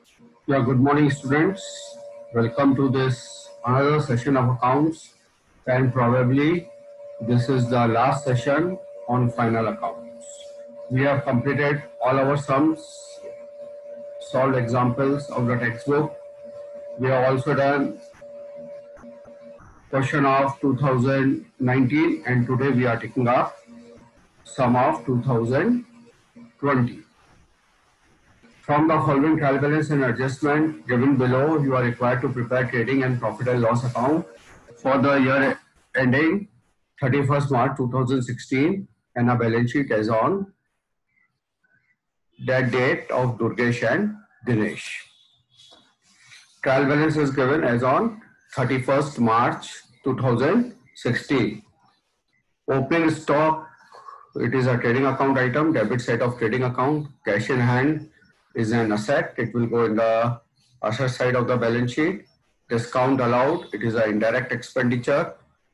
Yeah, good morning, students. Welcome to this another session of accounts, and probably this is the last session on final accounts. We have completed all our sums, solved examples of the textbook. We have also done question of 2019, and today we are taking up sum of 2020. From the following trial balance and adjustment given below, you are required to prepare trading and profit and loss account for the year ending 31st March 2016 and a balance sheet as on that date of Durgesh and Dinesh. Trial balance is given as on 31st March 2016. Opening stock, it is a trading account item, debit side of trading account, cash in hand is an asset, it will go in the asset side of the balance sheet. Discount allowed, it is an indirect expenditure,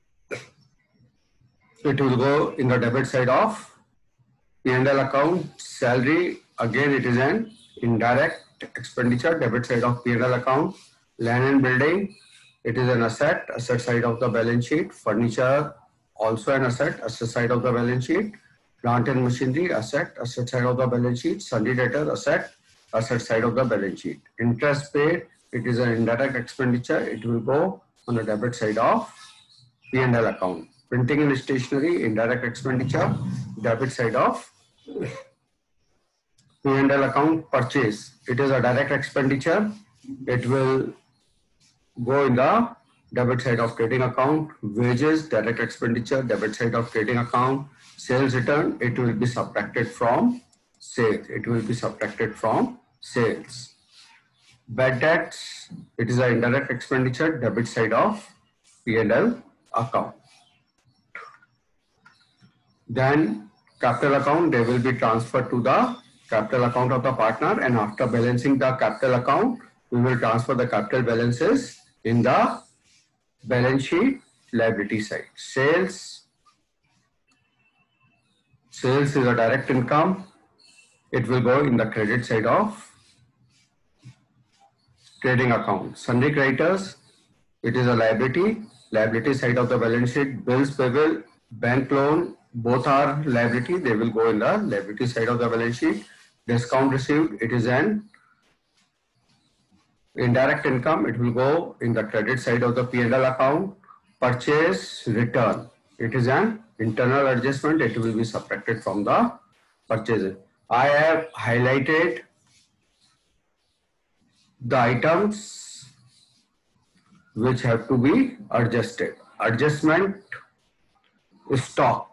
it will go in the debit side of P&L account. Salary, again it is an indirect expenditure, debit side of P&L account. Land and building, it is an asset, asset side of the balance sheet. Furniture, also an asset, asset side of the balance sheet. Plant and machinery, asset, asset side of the balance sheet. Sundry debtor, asset, asset side of the balance sheet. Interest paid, it is an indirect expenditure, it will go on the debit side of P&L account. Printing and stationery, indirect expenditure, debit side of P&L account. Purchase, it is a direct expenditure, it will go in the debit side of trading account. Wages, direct expenditure, debit side of trading account. Sales return, it will be subtracted from sales. It will be subtracted from sales. Bad debts, it is an indirect expenditure, debit side of P&L account. Then capital account, they will be transferred to the capital account of the partner, and after balancing the capital account, we will transfer the capital balances in the balance sheet liability side. Sales is a direct income, it will go in the credit side of trading account. Sundry creditors, it is a liability side of the balance sheet. Bills payable, bank loan, both are liability, they will go in the liability side of the balance sheet. Discount received, it is an indirect income, it will go in the credit side of the P&L account. Purchase return, it is an internal adjustment, it will be subtracted from the purchase. I have highlighted the items which have to be adjusted. Adjustment, stock.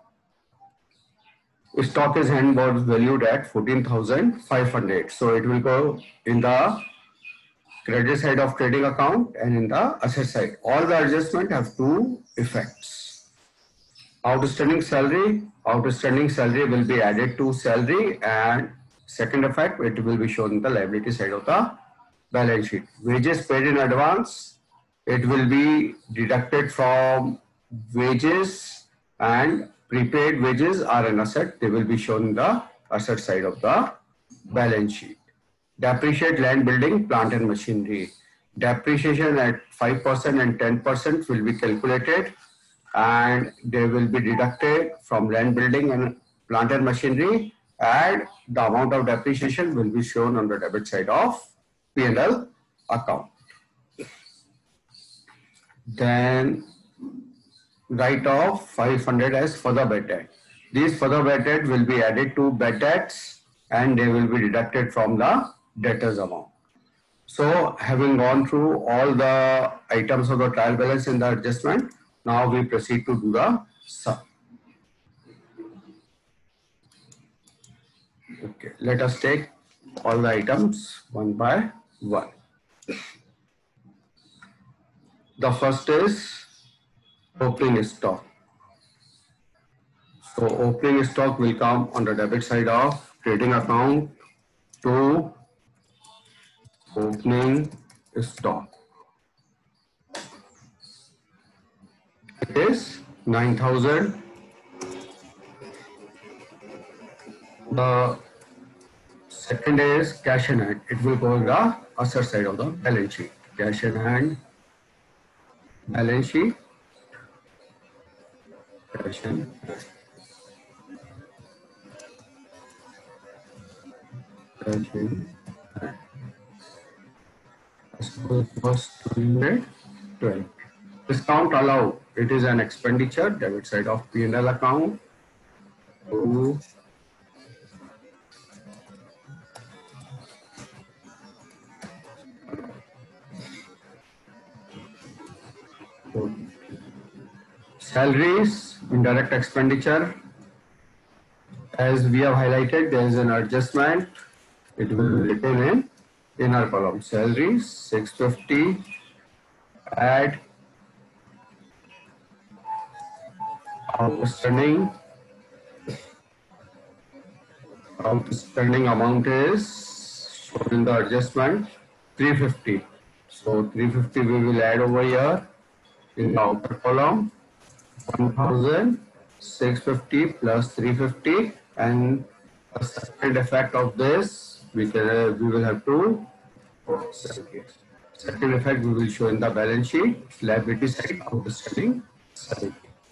Stock is hand was valued at 14,500. So it will go in the credit side of trading account and in the asset side. All the adjustment have two effects. Outstanding salary will be added to salary, and second effect, it will be shown in the liability side of the balance sheet. Wages paid in advance, it will be deducted from wages, and prepaid wages are an asset, they will be shown in the asset side of the balance sheet. Depreciate land, building, plant and machinery. Depreciation at 5% and 10% will be calculated, and they will be deducted from land, building and plant and machinery, and the amount of depreciation will be shown on the debit side of P&L account. Then write off 500 as further bad debt. These further bad debt will be added to bad debts, and they will be deducted from the debtors amount. So having gone through all the items of the trial balance and the adjustment, now we proceed to do the sum. Okay, let us take all the items one by one. The first is opening stock. So opening stock will come on the debit side of trading account to opening stock. It is 9,000. The Second is cash in hand. It will go in the asset side of the balance sheet. Cash in hand, balance sheet, cash in hand. Cash in hand. Suppose it was 220. Discount allowed. It is an expenditure, debit side of P&L account. To salaries, indirect expenditure. As we have highlighted, there is an adjustment. It will be written in inner column. Salaries 650. Add outstanding. Outstanding amount is shown in the adjustment 350. So 350 we will add over here in the outer column. 1650 plus 350, and the second effect of this we will have to second effect we will show in the balance sheet, liability side, outstanding salary.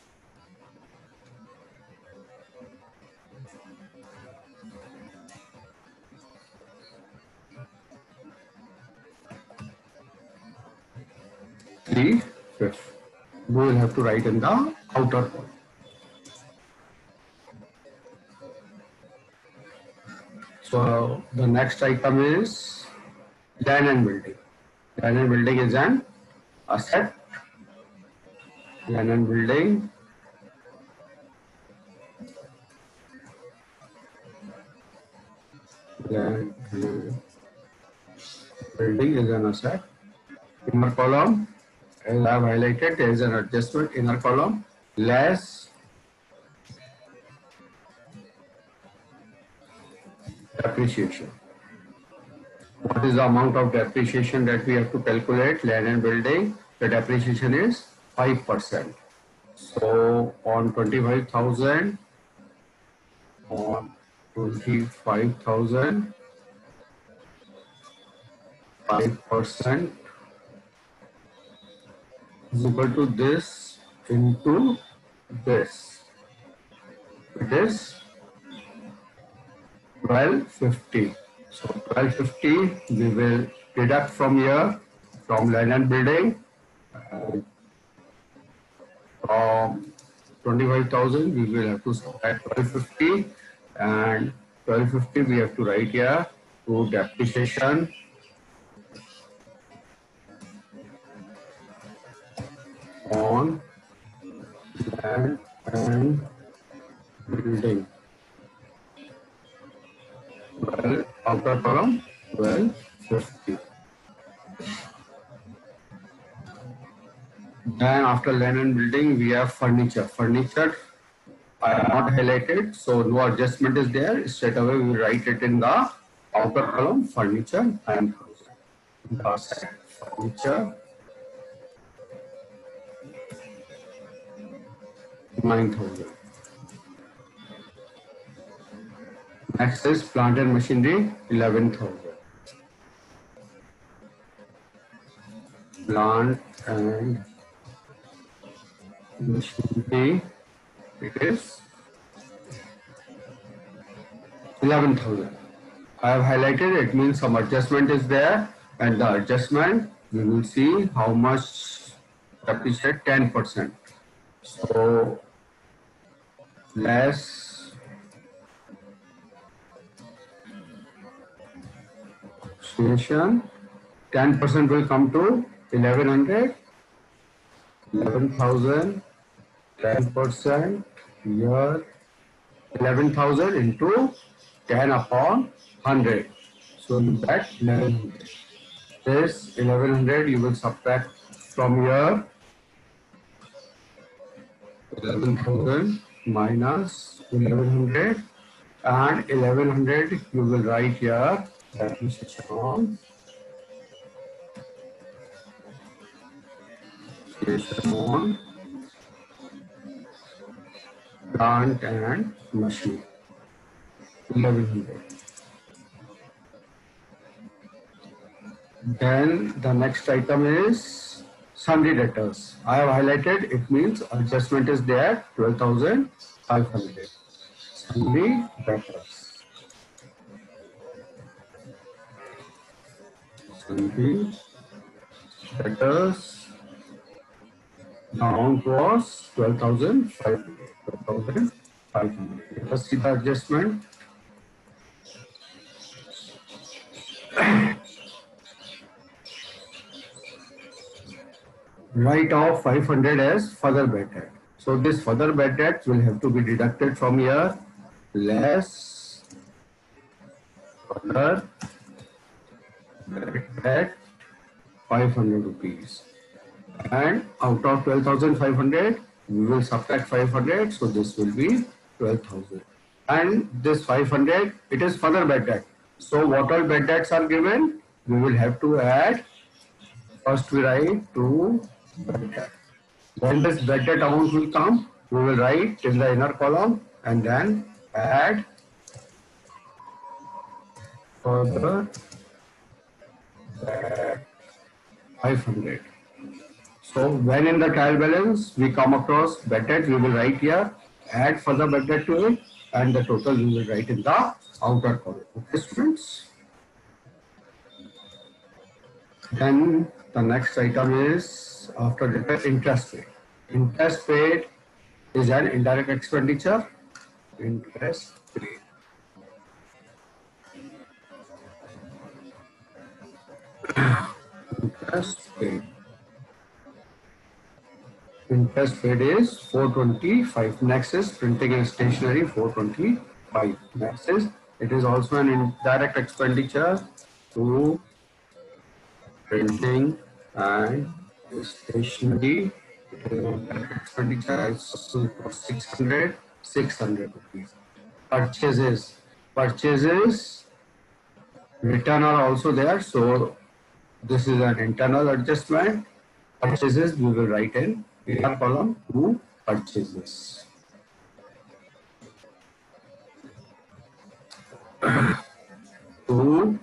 We will have to write in the outer column. So the next item is land and building. Land and building is an asset. Land and building. Land and building is an asset. Inner column, as I have highlighted, there is an adjustment. Inner column, less depreciation. What is the amount of depreciation that we have to calculate? Land and building, the depreciation is 5%. So on 25,000, on 25,000, 5% is equal to this into this. It is 1250. So 1250 we will deduct from here, from land and building. From 25,000 we will have to subtract 1250, and 1250 we have to write here to depreciation on land and building. Well, outer column 1250. Then after land and building we have furniture. Furniture I have not highlighted, so no adjustment is there. Straight away we write it in the outer column, furniture 9,000. Furniture 9,000. Next is plant and machinery 11,000. Plant and machinery, it is 11,000. I have highlighted it, means some adjustment is there, and the adjustment we will see how much depreciate 10%. So less depreciation, 10% will come to 1100, 11,000, 10% here, 11,000 into 10 upon 100. So that 1100. This 1100 you will subtract from here. 11,000 minus 1100, and 1100 you will write here depreciation on plant and machine 1100. Then the next item is sundry debtors. I have highlighted, it means adjustment is there, 12,500. Sundry debtors. Sundry debtors. The amount was 12,500. 12,500. Let us see the adjustment. Write off 500 as further bad debt. So this further bad debt will have to be deducted from here, less further bad debt 500 rupees. And out of 12,500, we will subtract 500, so this will be 12,000. And this 500, it is further bad debt. So what all bad debts are given, we will have to add. First we write to bad debt. When this bad debt amount will come, we will write in the inner column and then add further bad 500. So when in the trial balance we come across bad debt, we will write here, add further bad debt to it, and the total we will write in the outer column. Okay, students? Then the next item is after that interest paid. Interest paid is an indirect expenditure. Interest paid. Interest paid. Interest paid is 425. Next is printing and stationery 425. Next is it is also an indirect expenditure to printing and stationery. It is an indirect expenditure as 600 rupees. Purchases return are also there. So this is an internal adjustment. Purchases we will write in inner column to purchases. To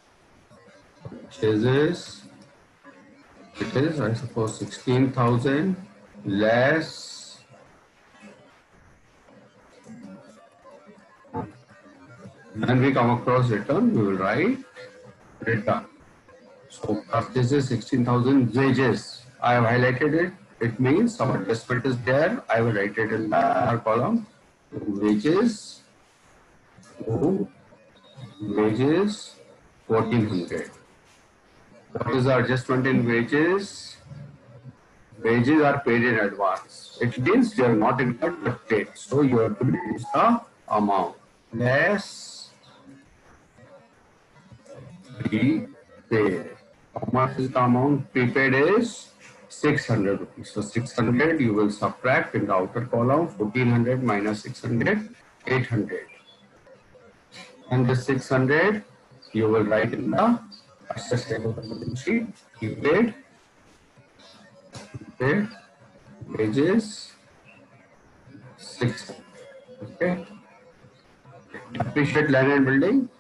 purchases, it is I suppose 16,000 less when we come across return, we will write return. So purchases 16,000 wages. I have highlighted it. It means some adjustment is there. I will write it in the column. Wages. Wages 1400. What is the adjustment in wages? Wages are paid in advance. It means you are not incurred but paid. So you have to reduce the amount. Less prepaid. How much is the amount prepaid is 600 rupees. So 600 you will subtract in the outer column 1400 minus 600, 800. And the 600 you will write in the asset side of the balance sheet. Prepaid, wages 600. Okay. Depreciate land and building.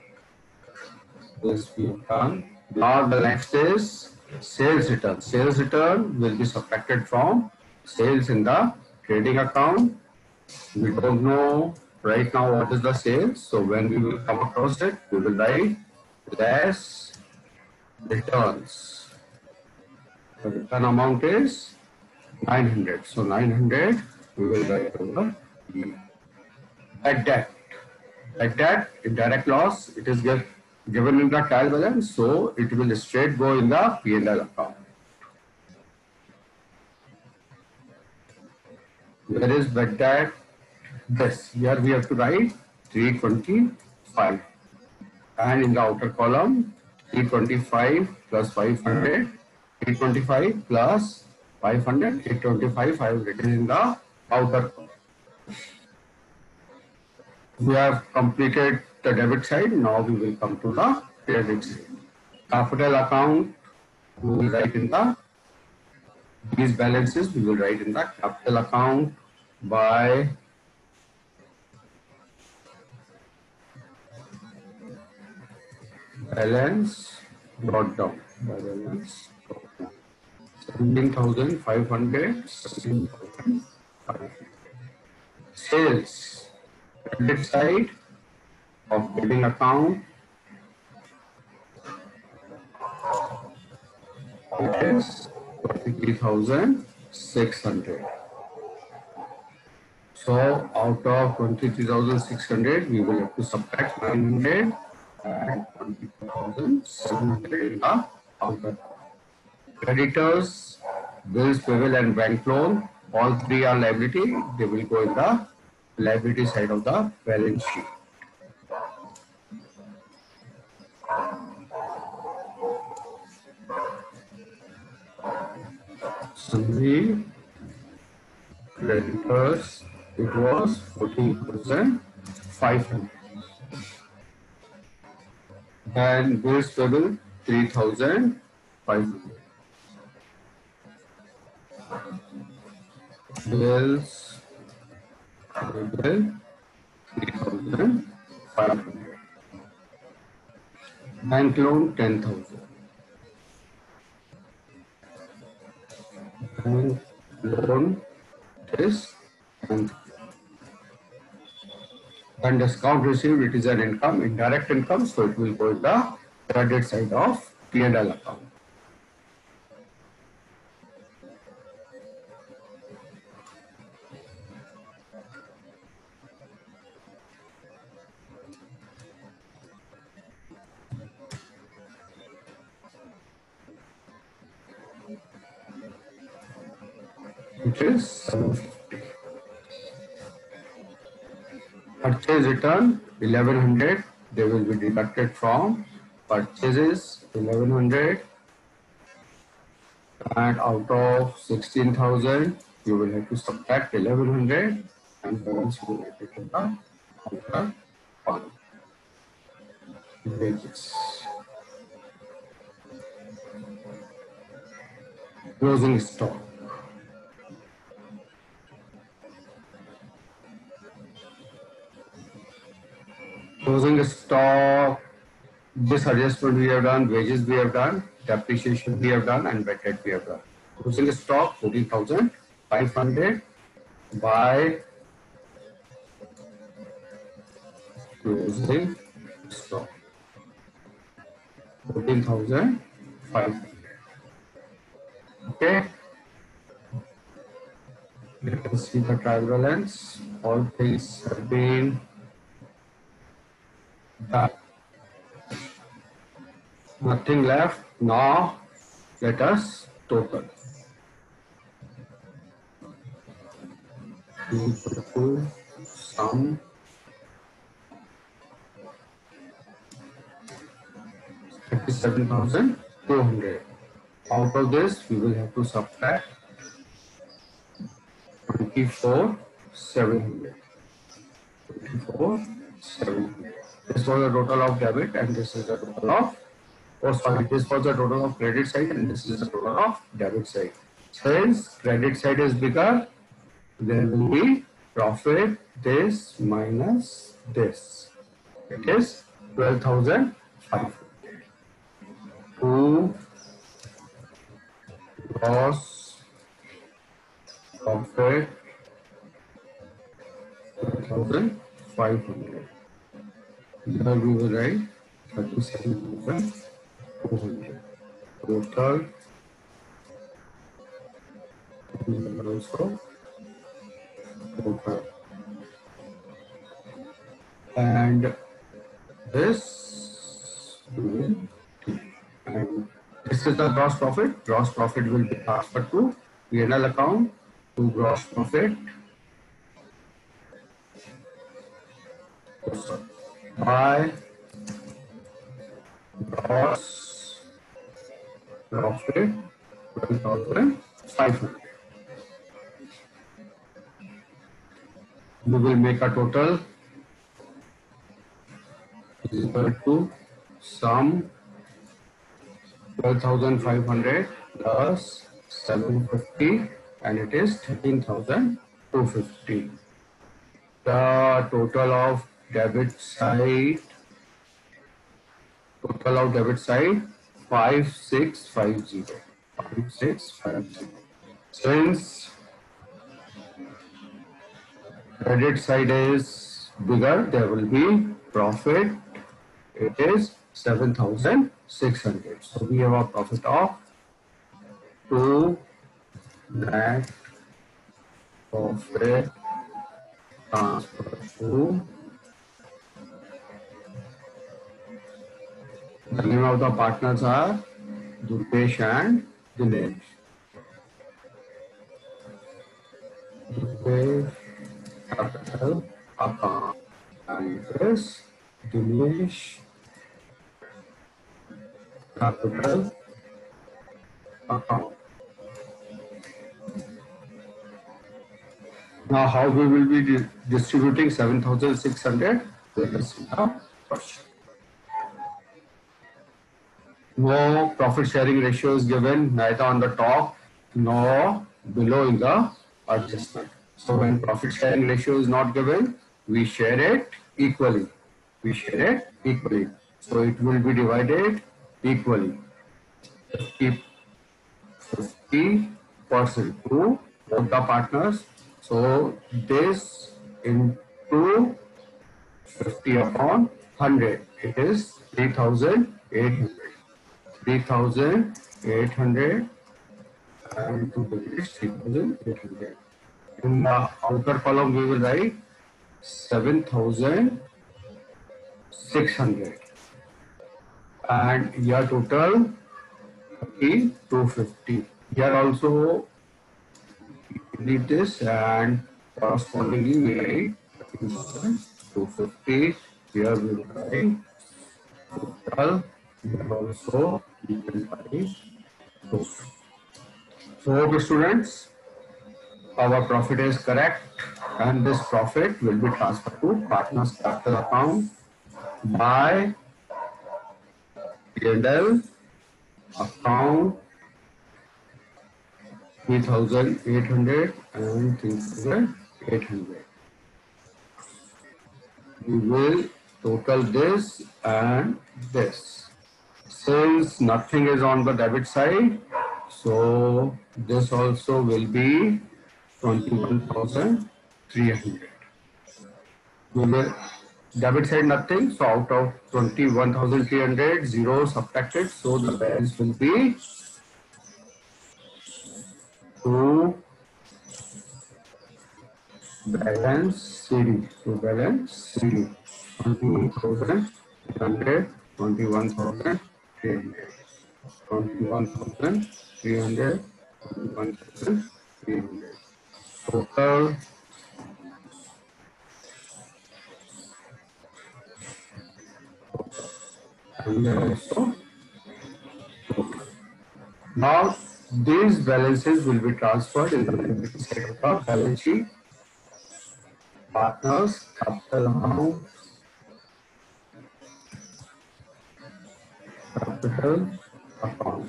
This we have done. Now the next is sales return. Sales return will be subtracted from sales in the trading account. We don't know right now what is the sales. So when we will come across it, we will write less returns. The return amount is 900. So 900 we will write over here. Bad debt. Bad debt, indirect loss, it is given in the trial balance, so it will straight go in the P&L account. Where is bad debt? This. Here we have to write 325. And in the outer column, 325 plus 500. 325 plus 500. 325 I have written in the outer column. We have completed the debit side. Now we will come to the credit side. Capital account, we will write in the these balances. We will write in the capital account by balance brought down. Balance 17,500, 17,500. Sales, credit side of billing account is 23,600. So out of 23,600, we will have to subtract 900 and 22,700 in the outer. Creditors, bills payable and bank loan, all three are liability. They will go in the liability side of the balance sheet. Summary, creditors, it was 14,500. And bills payable 3,500. Bills payable 3,500. Bank loan 10,000. Bank loan is 10,000. And discount received, it is an income, indirect income, so it will go in the credit side of P&L account. Which is 750. Purchase return 1100, they will be deducted from purchases 1100, and out of 16,000 you will have to subtract 1100 and balance you will have to take the outer one. Wages. Closing stock. Closing stock, this adjustment we have done, wages we have done, depreciation we have done, and bad debt we have done. Closing stock 14,500 by closing stock 14,500. Okay. Let us see the trial balance. All things have been done. Nothing left. Now let us total. Equal to sum 37,200. Out of this, we will have to subtract 24,700. 24,700. This was the total of debit, and this is the total of, oh sorry, this was the total of credit side, and this is the total of debit side. Since credit side is bigger, there will be profit this minus this. It is 12,500. To gross profit 12,500. Here we will write 37,200. Total also total. And this will be, and this is the gross profit. Gross profit will be transferred to P&L account to gross profit by gross profit 12,500. We will make a total is equal to sum 12,500 plus 750, and it is 13,250. The total of debit side 5650. 5650. Since credit side is bigger, there will be profit. It is 7,600. So we have a profit of 2 net profit transfer to the name of the partners are Durpesh and Dinesh. Durpesh capital account and this Dinesh capital account. Now, how we will be distributing 7,600? Let us see the question. No profit sharing ratio is given neither on the top nor below in the adjustment. So when profit sharing ratio is not given, we share it equally. We share it equally. So it will be divided equally. 50% to both the partners. So this into 50 upon 100, it is 3,800. 3,800 and to the 3,800. In the outer column, we will write 7,600. And here total 250. Here also delete this and correspondingly we write 250. Here we will write total. Here also we will write 250. So okay, students, our profit is correct and this profit will be transferred to partners capital account by P&L account 3,800 and 3,800. We will total this and this. Since nothing is on the debit side, so this also will be 21,300. We will debit side nothing, so out of 21,300, 0 subtracted, so the balance will be 2 balance CD. So balance CD 21,300, 21,300, 21,300, 21,300. Total and also total. Now these balances will be transferred in the liability side of the balance sheet. Partners capital account, capital account.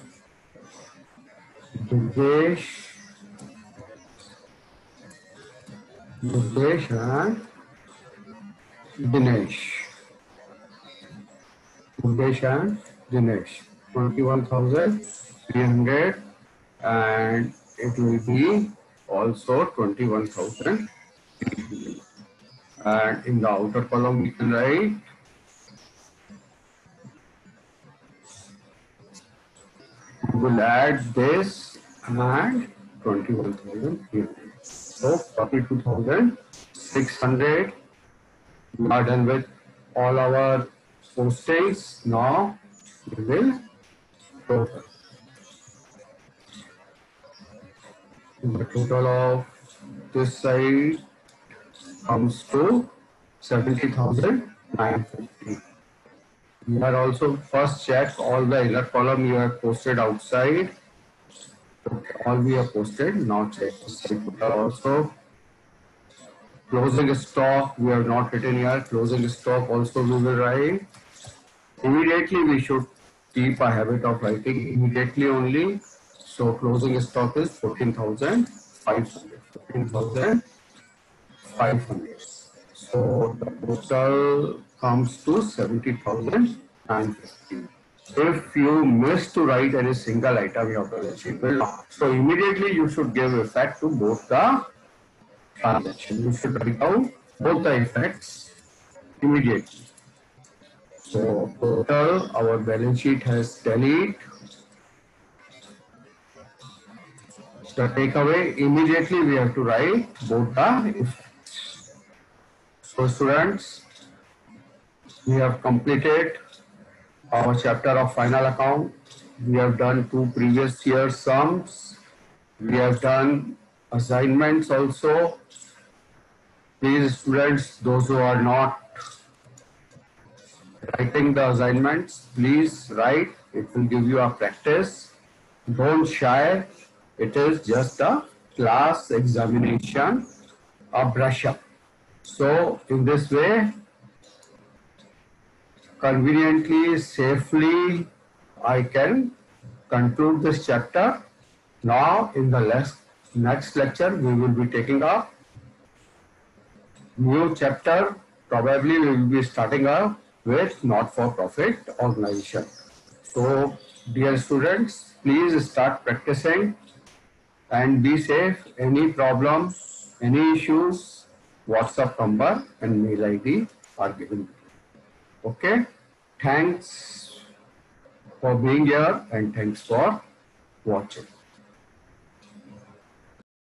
Durpesh and Dinesh. Durpesh and Dinesh. 21,300 and it will be also 21,000. And in the outer column we can write we will add this and 21,300. So 42,600. We are done with all our postings. Now we will total. The total of this side comes to 70,950. You are also first check all the inner column you have posted outside. All we have posted. Now check this side total also. Closing stock we have not written here. Closing stock also we will write. Immediately we should keep a habit of writing immediately only. So closing stock is 14,500. 14,500. So the total comes to 70,950. if you miss to write any single item, your balance sheet will not. So immediately you should give effect to both the transactions. You should write down both the effects immediately. So total, our balance sheet has tallied. The takeaway, immediately we have to write both the effects. So students, we have completed our chapter of final account. We have done 2 previous year sums. We have done assignments also. Please students, those who are not writing the assignments, please write. It will give you a practice. Don't shy. It is just a class examination, a brush up. So in this way, conveniently, safely, I can conclude this chapter. Now in the next lecture, we will be taking up new chapter. Probably we will be starting up with not-for-profit organization. So dear students, please start practicing and be safe. Any problem, any issues, WhatsApp number and mail ID are given. Okay. Thanks for being here and thanks for watching.